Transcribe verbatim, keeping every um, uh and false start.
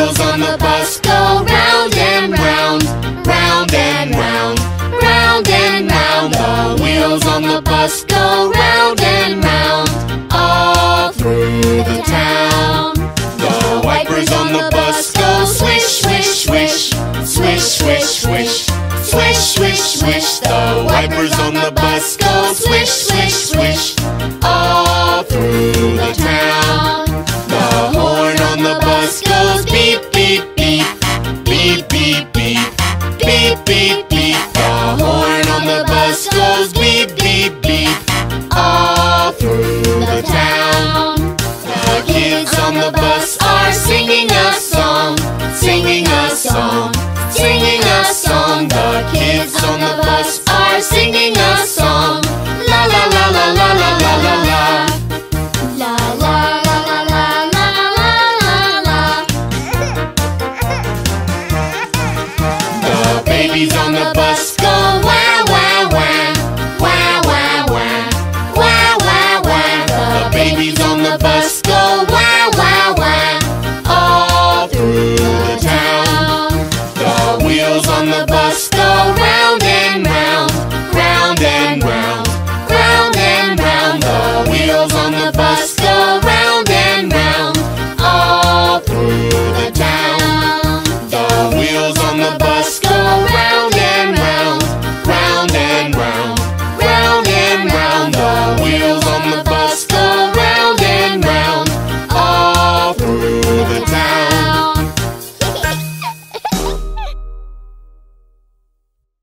wheels on the bus go round and round, round and round, round and round. The wheels on the bus go round and round, all through the town. The wipers on the bus go swish, swish, swish, swish, swish, swish, swish, swish, swish. The wipers on the bus go swish, swish, swish, all through the town. The horn on the bus goes beep, beep, beep, beep, beep, beep, beep, beep, beep. The horn on the bus goes beep, beep, beep, all through the town. The kids on the bus are singing a song, singing a song, singing a song. The kids on the bus are singing a song. La la la la la la la la la. La la la la la la la la. The babies on the bus go wah wah wah, wah wah wah, wah wah wah. The babies on the bus go wah wah wah, all through the town. The wheels on the bus go round and round, round and round, round and round. The wheels on the bus